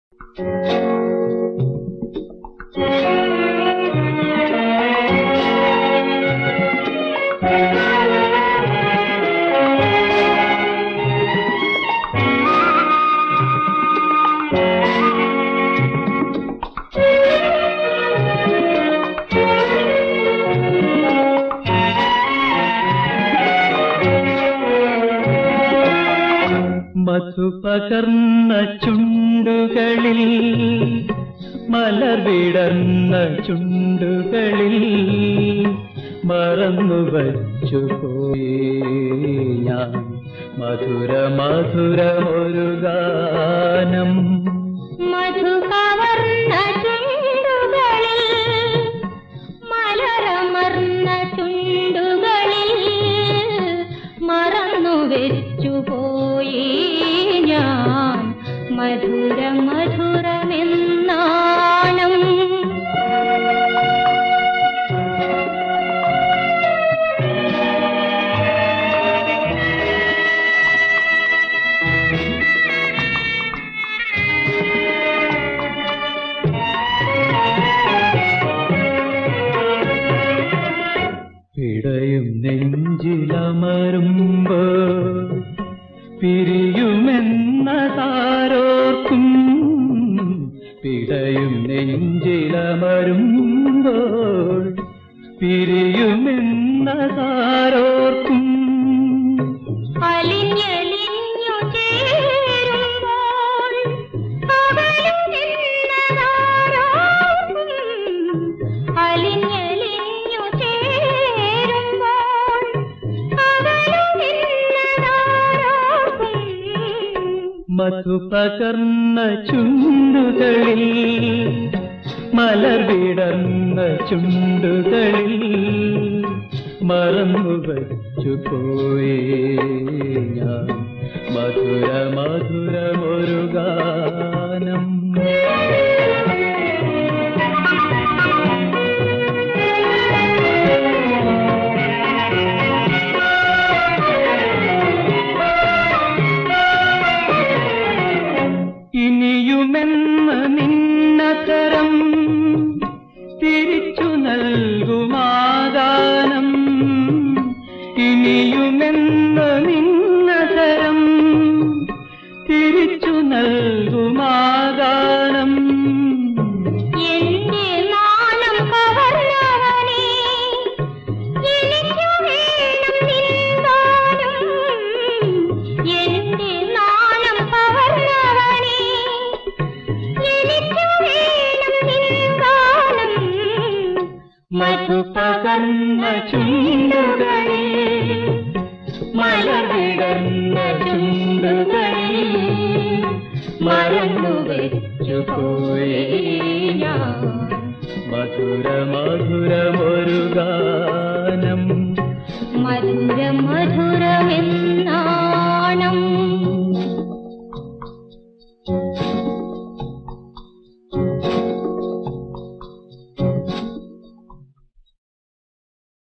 മധുപകർന്ന ചുണ്ടുകളിൽ മലർ വിടർന്ന ചുണ്ടുകളിൽ മറന്നുവച്ചുപോയി ഞാൻ മധുര മധുരമൊരു ഗാനം. മധുകവർന്ന ചുണ്ടുകളിൽ മലരമർന്ന ചുണ്ടുകളിൽ മറന്നുവെച്ചുപോയി ഞാൻ മധുര മധുരമെന്നാണം. പിടയും നെഞ്ചിലമരുമ്പോ പിരിയുമെന്നതാരോർക്കും, പിടയും നെഞ്ചിലമരുമ്പോൾ പിരിയുമെന്നതാരോർക്കും. അലിഞ്ഞലിഞ്ഞു ചേരുമ്പോൾ അകലുമെന്നതാരോർക്കും, അലിഞ്ഞലിഞ്ഞു ചേരുമ്പോൾ അകലുമെന്നതാരോർക്കും. മധുപകർന്ന ചുണ്ടുകളിൽ മലർ വിടർന്ന ചുണ്ടുകളിൽ മറന്നുവച്ചുപോയി ഞാൻ മധുര മധുരമൊരു ഗാനം. ഇനിയുമെന്ന് നിന്നതരം തിരിച്ചു നൽകുമാഗാനം, ഇനിയുമെന്ന് നിന്നതരം തിരിച്ചു നൽകുമാഗാനം. എന്റെ നാണം കവർന്നവനേ, എനിക്കു വേണം നിൻ ഗാനം. എന്റെ നാണം കവർന്നവനേ, എനിക്കു വേണം നിൻ ഗാനം. മധുപകർന്ന ചുണ്ടുകളിൽ മലർ വിടർന്ന ചുണ്ടുകളിൽ മറന്നുവച്ചുപോയി ഞാൻ മധുര മധുരമൊരു ഗാനം. മധുര മധുരമെന്ന്